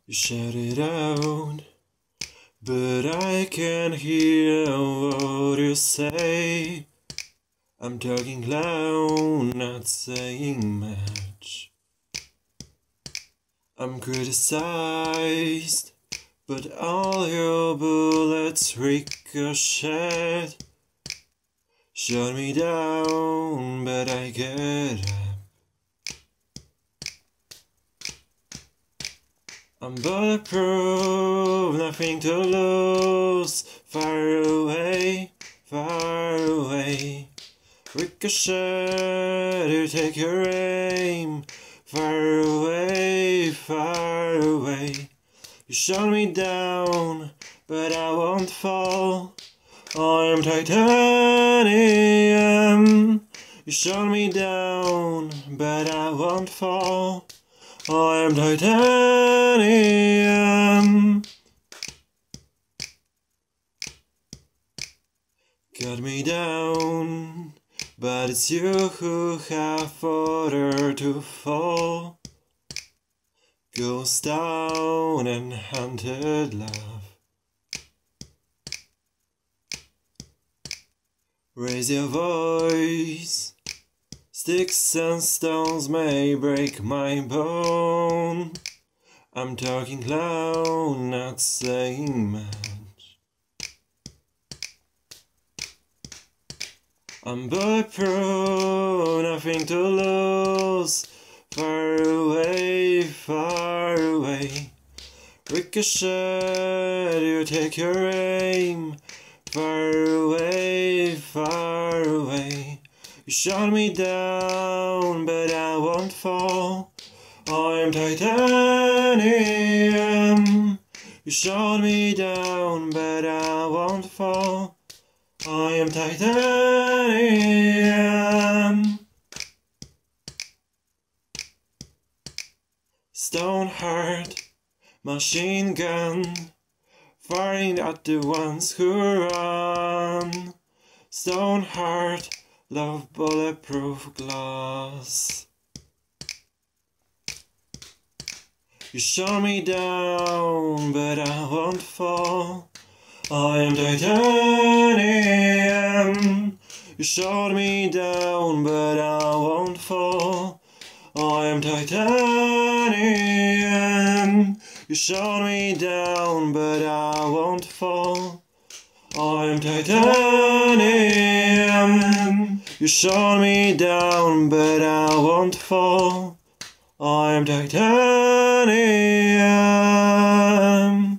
You shout it out, but I can't hear what you say. I'm talking loud, not saying much. I'm criticized, but all your bullets ricochet. Shut me down, but I get up. I'm bulletproof, nothing to lose. Far away, far away. Ricochet, you take your aim. Far away, far away. You shot me down, but I won't fall. I'm titanium. You shot me down, but I won't fall. I'm titanium. Cut me down, but it's you who have ordered to fall. Ghost down and haunted love. Raise your voice. Sticks and stones may break my bone. I'm talking loud, not saying much. I'm bulletproof, nothing to lose. Far away, far away. Ricochet, you take your aim. Far away, far away. You shot me down, but I won't fall. I'm titanium. You shot me down, but I won't fall. I am titanium. Stone heart, machine gun, firing at the ones who run. Stone heart, love bulletproof glass. You shot me down, but I won't fall. I am titanium. You shot me down, but I won't fall. I am titanium. You shot me down, but I won't fall. I am titanium. You shot me down, but I won't fall. I am titanium.